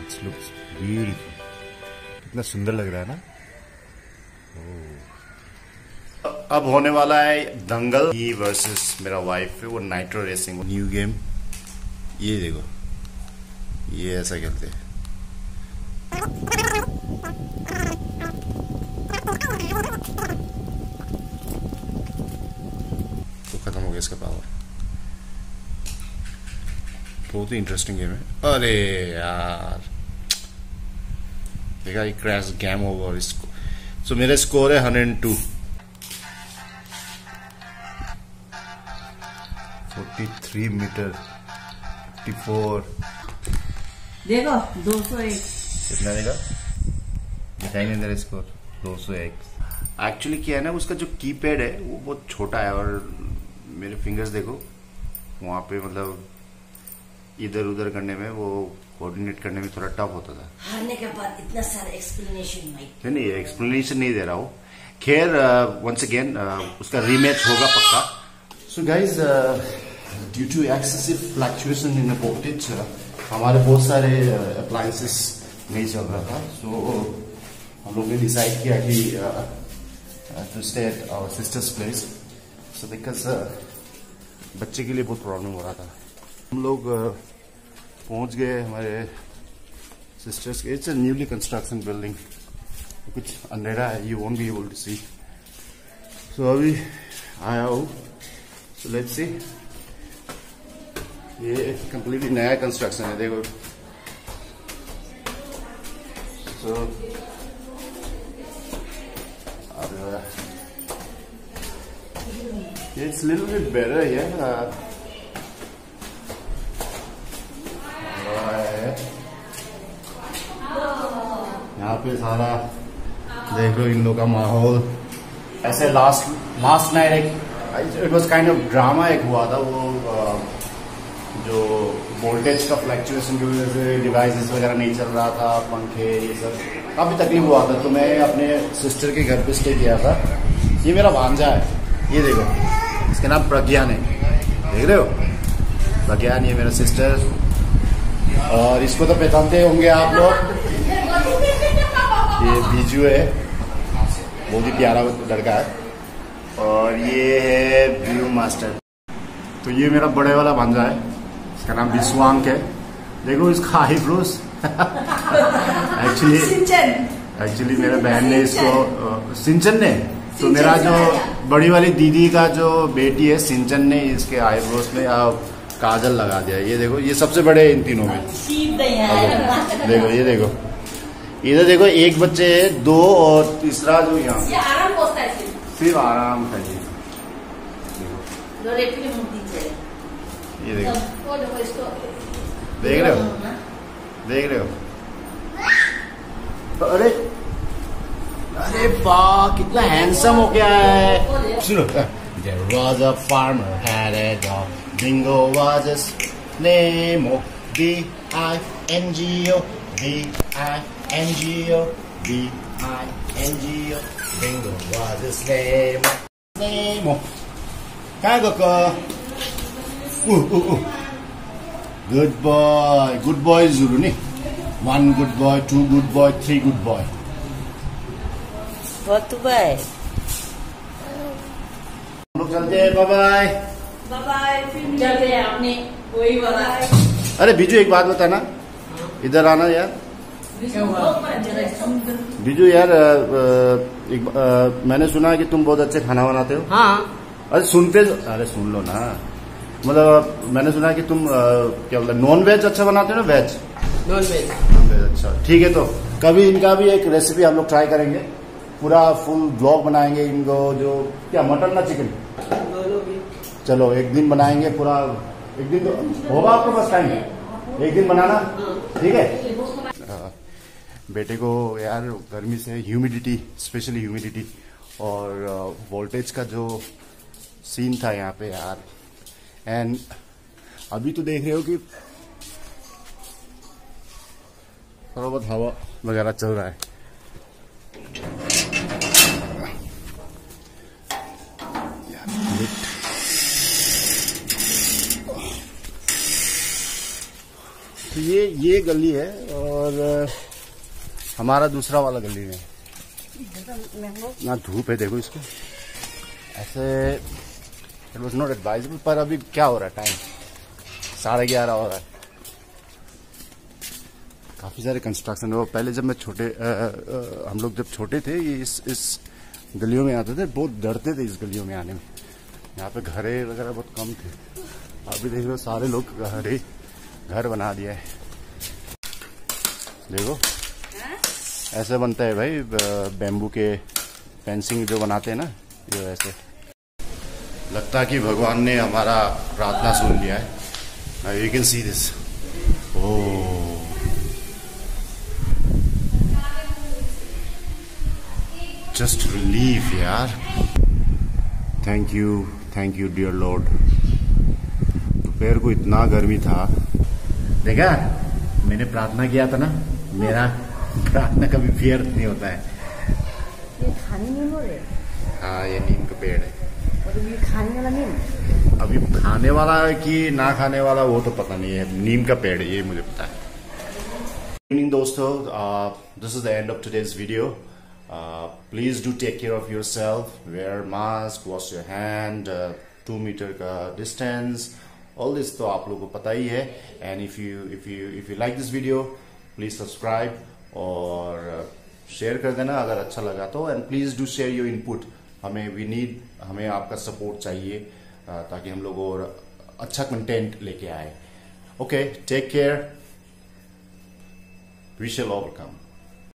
It's looks beautiful. कितना सुंदर लग रहा है ना। अब होने वाला है दंगल वर्सेस मेरा वाइफ है, वो नाइट्रो रेसिंग न्यू गेम। ये देखो, ये ऐसा खेलते हैं। तो खत्म हो गया इसका पावर। बहुत ही इंटरेस्टिंग गेम है। अरे यार देखा, ये क्रैश गेम ओवर। इसको सो मेरा स्कोर है 102। 43 मीटर 54। देखो 201 कितना देगा दिखाई नहीं दे रहा स्कोर। 201। एक्चुअली क्या है ना, उसका जो कीपैड है वो बहुत छोटा है और मेरे फिंगर्स देखो वहां पे, मतलब इधर उधर करने में, वो कोऑर्डिनेट करने में थोड़ा टफ होता था। हारने के बाद इतना सारा एक्सप्लेनेशन नहीं, एक्सप्लेनेशन नहीं दे रहा हूँ। खैर वंस अगेन उसका रीमैच होगा पक्का। So guys, due to excessive fluctuation in voltage हमारे बहुत सारे अप्लायंसेस नहीं चल रहा था। सो हम लोग ने डिसाइड किया कि to stay at our sister's place. So because बच्चे के लिए बहुत प्रॉब्लम हो रहा था। हम लोग पहुंच गए हमारे सिस्टर्स के। It's a newly construction building, कुछ अंधेरा है, you won't be able to see. So अभी आया हूँ, सो लेट्स सी। ये कंप्लीटली नया कंस्ट्रक्शन है, देखो। सो अब it's little bit better here. यहाँ पे सारा देख लो इन लोगों का माहौल। ऐसे लास्ट नाइट एक it was kind of drama एक हुआ था। वो जो वोल्टेज का फ्लक्चुएशन की वजह से डिवाइसेस वगैरह नहीं चल रहा था, पंखे ये सब काफी तकलीफ हुआ था। तो मैं अपने सिस्टर के घर पे स्टे किया था। ये मेरा भांजा है, ये देखो, इसका नाम प्रज्ञान है, देख रहे हो, प्रज्ञान। ये मेरा सिस्टर, और इसको तो पहचानते होंगे आप लोग, ये बीजू है, बहुत ही प्यारा लड़का है। और ये है व्यू मास्टर। तो ये मेरा बड़े वाला भांजा है, इसका नाम विश्वांक है। देखो इसका आईब्रोज। एक्चुअली मेरे बहन ने इसको, सिंचन ने, तो मेरा जो बड़ी वाली दीदी का जो बेटी है सिंचन ने इसके आईब्रोज में काजल लगा दिया। ये देखो, ये सबसे बड़े इन तीनों में। देखो, ये देखो, इधर देखो, एक बच्चे है, 2 और तीसरा जो यहाँ सिर्फ आराम का। जी ये देखो, देख रहे हो, देख रहे हो। अरे अरे वाह, कितना हैंडसम हो गया है। सुनो, There was a farmer had a dog. Bingo was his name. B-I-N-G-O, B-I-N-G-O, B-I-N-G-O. Bingo was his name. Name. Kaya ko. Good boy Zulu ni. 1 good boy, 2 good boy, 3 good boy. What to buy? हम लोग चलते हैं, bye bye. Bye bye, फिर चलते हैं अपने वही वाला। अरे बीजू एक बात बता ना, इधर आना यार। बीजू यार, मैंने सुना है कि तुम बहुत अच्छे खाना बनाते हो। हाँ। अरे सुन लो ना, मतलब मैंने सुना है कि तुम क्या बोलते, नॉन वेज अच्छा बनाते हो ना वेज? Non veg. अच्छा ठीक है, तो कभी इनका भी एक रेसिपी हम लोग ट्राई करेंगे, पूरा फुल ब्लॉग बनाएंगे इनको। जो क्या, मटन ना चिकन? चलो एक दिन बनाएंगे पूरा। एक दिन तो होगा आपके पास टाइम, एक दिन बनाना, ठीक है। बेटे को यार गर्मी से ह्यूमिडिटी, स्पेशली ह्यूमिडिटी और वोल्टेज का जो सीन था यहाँ पे यार। एंड अभी तो देख रहे हो कि थोड़ा बहुत हवा वगैरह चल रहा है। तो ये गली है और हमारा दूसरा वाला गली है ना। धूप है देखो इसको ऐसे। इट वॉज नॉट एडवाइजेबल, पर अभी क्या हो रहा है, टाइम 11:30 हो रहा है। काफी सारे कंस्ट्रक्शन है। पहले जब मैं हम लोग जब छोटे थे ये इस गलियों में आते थे, बहुत डरते थे इस गलियों में आने में। यहाँ पे घरे वगैरह बहुत कम थे। अभी देख लो सारे लोग घर बना दिया है। देखो ऐसे बनता है भाई, बैम्बू के फेंसिंग जो बनाते हैं ना, ये वैसे। लगता है कि भगवान ने हमारा प्रार्थना सुन लिया है। You can see this. Oh, just relief यार। Thank you dear Lord. दोपहर को इतना गर्मी था, देखा मैंने प्रार्थना किया था ना, मेरा प्रार्थना कभी व्यर्थ नहीं होता है। ये खाने नीम हो रहे? हाँ, ये नीम का पेड़ है। और ये खाने वाला नीम? अभी खाने वाला है कि ना खाने वाला वो तो पता नहीं है। नीम का पेड़ है, ये मुझे पता है। गुड इवनिंग दोस्तों, this is the end of today's video. Please do take care of yourself, wear mask, wash your hand, 2 metre का डिस्टेंस, ऑल दिस तो आप लोगों को पता ही है। And if you like this video, please subscribe और शेयर कर देना अगर अच्छा लगा तो। And please do share your input. हमें आपका सपोर्ट चाहिए ताकि हम लोग और अच्छा कंटेंट लेके आए। Okay, take care, we shall overcome.